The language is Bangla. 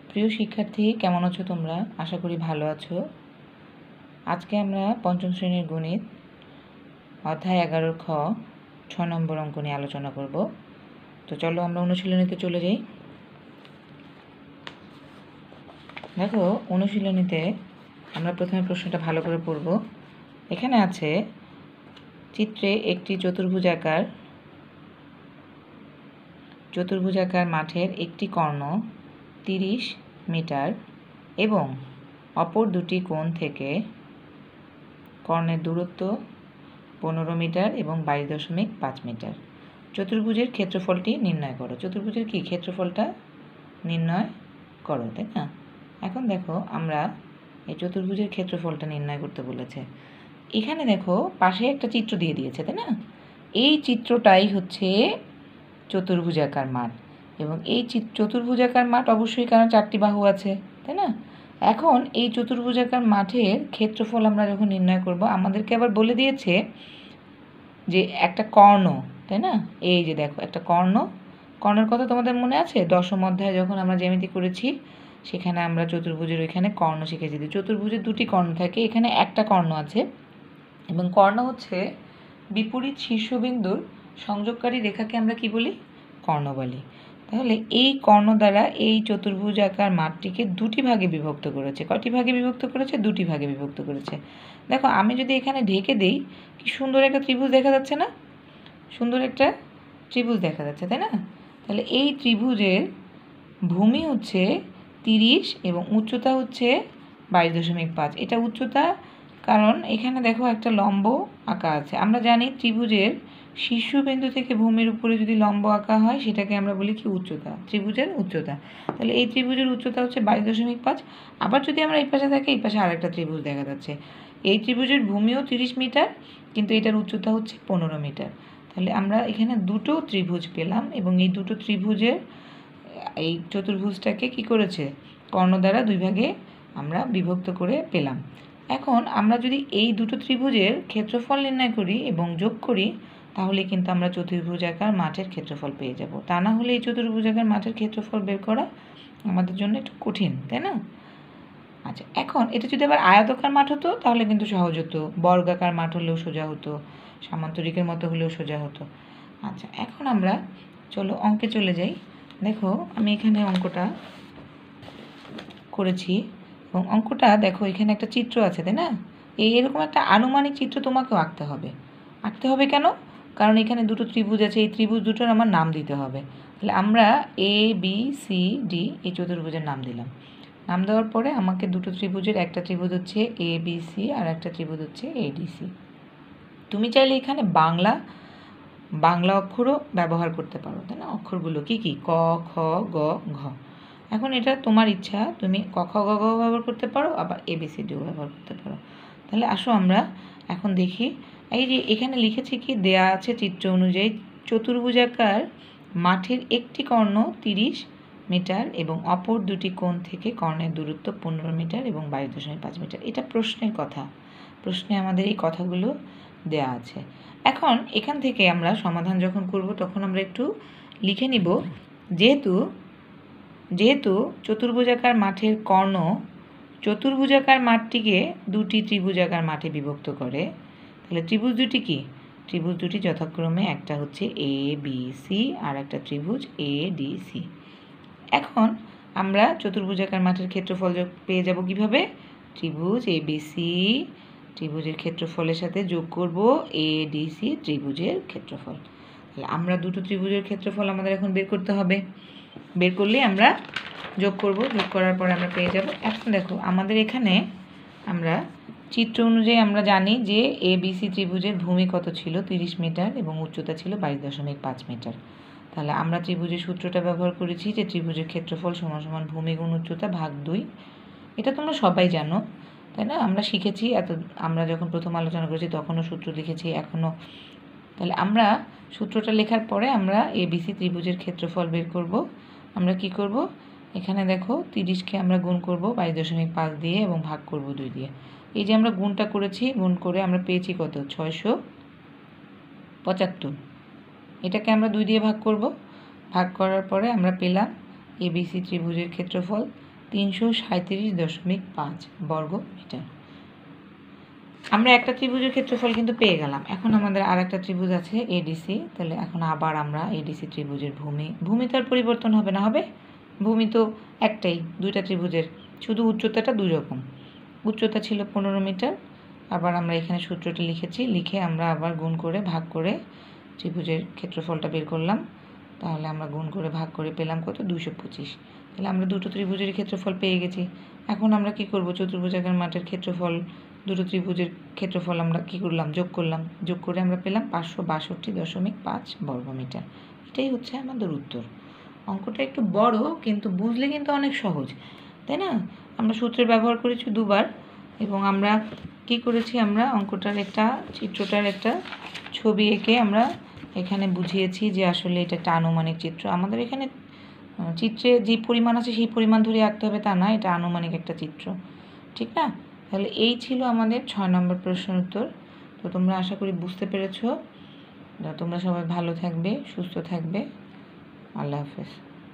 প্রিয় শিক্ষার্থী, কেমন আছো তোমরা? আশা করি ভালো আছো। আজকে আমরা পঞ্চম শ্রেণীর গণিত অধ্যায় 11 খ 6 নম্বর অঙ্ক নিয়ে আলোচনা করব। তো চলো আমরা অনুশীলনীতে চলে যাই। দেখো, অনুশীলনীতে আমরা প্রথমে প্রশ্নটা ভালো করে পড়ব। এখানে আছে চিত্রে একটি চতুর্ভুজাকার মাঠের একটি কর্ণ 30 মিটার এবং অপর দুটি কোণ থেকে কর্ণের দূরত্ব 15 মিটার এবং 22.5 মিটার। চতুর্ভুজের ক্ষেত্রফলটি নির্ণয় করো। চতুর্ভুজের কি ক্ষেত্রফলটা নির্ণয় করো, তাই না? এখন দেখো, আমরা এই চতুর্ভুজের ক্ষেত্রফলটা নির্ণয় করতে বলেছে। এখানে দেখো পাশে একটা চিত্র দিয়ে দিয়েছে, তাই না? এই চিত্রটাই হচ্ছে চতুর্ভুজাকার মাঠ, এবং এই চতুর্ভুজাকার মাঠ অবশ্যই, কারণ 4টি বাহু আছে, তাই না? এখন এই চতুর্ভুজাকার মাঠের ক্ষেত্রফল আমরা যখন নির্ণয় করব, আমাদেরকে আবার বলে দিয়েছে যে একটা কর্ণ, তাই না? এই যে দেখো একটা কর্ণের কথা তোমাদের মনে আছে? দশম অধ্যায়ে যখন আমরা জ্যামিতি করেছি, সেখানে আমরা চতুর্ভুজের ওইখানে কর্ণ শিখেছি। চতুর্ভুজের দুটি কর্ণ থাকে, এখানে একটা কর্ণ আছে, এবং কর্ণ হচ্ছে বিপরীত শীর্ষবিন্দুর সংযোগকারী রেখাকে আমরা কি বলি? কর্ণ বলি। তাহলে এই কর্ণ দ্বারা এই চতুর্ভুজাকার মাঠটিকে দুটি ভাগে বিভক্ত করেছে। কয়টি ভাগে বিভক্ত করেছে? দুটি ভাগে বিভক্ত করেছে। দেখো, আমি যদি এখানে ঢেকে দিই, কি সুন্দর একটা ত্রিভুজ দেখা যাচ্ছে না? সুন্দর একটা ত্রিভুজ দেখা যাচ্ছে, তাই না? তাহলে এই ত্রিভুজের ভূমি হচ্ছে 30 এবং উচ্চতা হচ্ছে 22.5। এটা উচ্চতা, কারণ এখানে দেখো একটা লম্ব আঁকা আছে। আমরা জানি ত্রিভুজের শীর্ষবিন্দু থেকে ভূমির উপরে যদি লম্ব আঁকা হয়, সেটাকে আমরা বলি কি? উচ্চতা। ত্রিভুজের উচ্চতা। তাহলে এই ত্রিভুজের উচ্চতা হচ্ছে 22.5। আবার যদি আমরা এই পাশে থাকি, এই পাশে আরেকটা ত্রিভুজ দেখা যাচ্ছে। এই ত্রিভুজের ভূমিও 30 মিটার, কিন্তু এটার উচ্চতা হচ্ছে 15 মিটার। তাহলে আমরা এখানে দুটো ত্রিভুজ পেলাম, এবং এই দুটো ত্রিভুজের এই চতুর্ভুজটাকে কি করেছে? কর্ণ দ্বারা দুই ভাগে আমরা বিভক্ত করে পেলাম। এখন আমরা যদি এই দুটো ত্রিভুজের ক্ষেত্রফল নির্ণয় করি এবং যোগ করি, তাহলে কিন্তু আমরা চতুর্ভুজাকার মাঠের ক্ষেত্রফল পেয়ে যাব। তা না হলে এই চতুর্ভুজাকার মাঠের ক্ষেত্রফল বের করা আমাদের জন্য একটু কঠিন, তাই না? আচ্ছা, এখন এটা যদি আবার আয়তাকার মাঠ হতো, তাহলে কিন্তু সহজ হতো। বর্গাকার মাঠ হলেও সোজা হতো, সামান্তরিকের মতো হলেও সোজা হতো। আচ্ছা, এখন আমরা চলো অঙ্কে চলে যাই। দেখো, আমি এখানে অঙ্কটা করেছি, এবং অঙ্কটা দেখো এখানে একটা চিত্র আছে, তাই না? এরকম একটা আনুমানিক চিত্র তোমাকেও আঁকতে হবে। কেন? কারণ এখানে দুটো ত্রিভুজ আছে, এই ত্রিভুজ দুটোর আমার নাম দিতে হবে। তাহলে আমরা ABCD এই চতুর্ভুজের নাম দিলাম। নাম দেওয়ার পরে আমাকে দুটো ত্রিভুজের, একটা ত্রিভুজ হচ্ছে ABC আর একটা ত্রিভুজ হচ্ছে ADC। তুমি চাইলে এখানে বাংলা অক্ষরও ব্যবহার করতে পারো, তাই না? অক্ষরগুলো কি কি? ক, খ, গ, ঘ। এখন এটা তোমার ইচ্ছা, তুমি ক, খ, গ, ঘ ব্যবহার করতে পারো, আবার ABCDও ব্যবহার করতে পারো। তাহলে আসো আমরা এখন দেখি। এই যে এখানে লিখেছি কি, দেয়া আছে চিত্র অনুযায়ী চতুর্ভুজাকার মাঠের একটি কর্ণ 30 মিটার এবং অপর দুটি কোণ থেকে কর্ণের দূরত্ব 15 মিটার এবং 22.5 মিটার। এটা প্রশ্নের কথা। প্রশ্নে আমাদের এই কথাগুলো দেয়া আছে। এখন এখান থেকে আমরা সমাধান যখন করব, তখন আমরা একটু লিখে নিব। যেহেতু চতুর্ভুজাকার মাঠের কর্ণ চতুর্ভুজাকার মাঠটিকে দুটি ত্রিভুজাকার মাঠে বিভক্ত করে, তাহলে ত্রিভুজ দুটি কি? ত্রিভুজ দুটি যথাক্রমে একটা হচ্ছে ABC আর একটা ত্রিভুজ ADC। এখন আমরা চতুর্ভুজাকার মাঠের ক্ষেত্রফল পেয়ে যাব কিভাবে? ত্রিভুজ ABC ত্রিভুজের ক্ষেত্রফলের সাথে যোগ করব ADC ত্রিভুজের ক্ষেত্রফল। তাহলে আমরা দুটো ত্রিভুজের ক্ষেত্রফল আমাদের এখন বের করতে হবে। বের করলে আমরা যোগ করব, যোগ করার পরে আমরা পেয়ে যাব। এখন দেখো, আমাদের এখানে আমরা চিত্র অনুযায়ী আমরা জানি যে ABC ত্রিভুজের ভূমি কত ছিল? 30 মিটার এবং উচ্চতা ছিল 22.5 মিটার। তাহলে আমরা ত্রিভুজের সূত্রটা ব্যবহার করেছি যে ত্রিভুজের ক্ষেত্রফল সমান সমান ভূমি গুণ উচ্চতা ভাগ 2। এটা তোমরা সবাই জানো, তাই না? আমরা শিখেছি, আমরা যখন প্রথম আলোচনা করেছি তখনও সূত্র লিখেছি, এখনও। তাহলে আমরা সূত্রটা লেখার পরে আমরা ABC ত্রিভুজের ক্ষেত্রফল বের করব। আমরা কি করব? এখানে দেখো 30কে আমরা গুণ করব 22.5 দিয়ে এবং ভাগ করব 2 দিয়ে। এই যে আমরা গুণটা করেছি, গুণ করে আমরা পেয়েছি কত? 675। এটাকে আমরা 2 দিয়ে ভাগ করব। ভাগ করার পরে আমরা পেলাম ABC ত্রিভুজের ক্ষেত্রফল 337.5 বর্গ মিটার। আমরা একটা ত্রিভুজের ক্ষেত্রফল কিন্তু পেয়ে গেলাম। এখন আমাদের আর একটা ত্রিভুজ আছে এডিসি। তাহলে এখন আবার আমরা এডিসি ত্রিভুজের ভূমি তো আর পরিবর্তন হবে না, হবে? ভূমি তো একটাই, দুইটা ত্রিভুজের, শুধু উচ্চতাটা দুই রকম। উচ্চতা ছিল 15 মিটার। আবার আমরা এখানে সূত্রটি লিখেছি, লিখে আমরা আবার গুণ করে ভাগ করে ত্রিভুজের ক্ষেত্রফলটা বের করলাম। তাহলে আমরা গুণ করে ভাগ করে পেলাম কত? 225। তাহলে আমরা দুটো ত্রিভুজের ক্ষেত্রফল পেয়ে গেছি। এখন আমরা কি করব? চতুর্ভুজাকার মাঠের ক্ষেত্রফল, দুটো ত্রিভুজের ক্ষেত্রফল আমরা কি করলাম? যোগ করলাম। যোগ করে আমরা পেলাম 562.5 বর্গ মিটার। এটাই হচ্ছে আমাদের উত্তর। অঙ্কটা একটু বড়, কিন্তু বুঝলে কিন্তু অনেক সহজ, তাই না? আমরা সূত্রের ব্যবহার করেছি দুবার, এবং আমরা কি করেছি? আমরা অঙ্কটার চিত্রটার একটা ছবি এঁকে আমরা এখানে বুঝিয়েছি যে আসলে এটা একটা আনুমানিক চিত্র। আমাদের এখানে চিত্রে যে পরিমাণ আছে সেই পরিমাণ ধরে আঁকতে হবে তা না, এটা আনুমানিক একটা চিত্র, ঠিক না? তাহলে এই ছিল আমাদের 6 নম্বর প্রশ্নের উত্তর। তো তোমরা আশা করি বুঝতে পেরেছো। তোমরা সবাই ভালো থাকবে, সুস্থ থাকবে। আল্লাহ হাফেজ।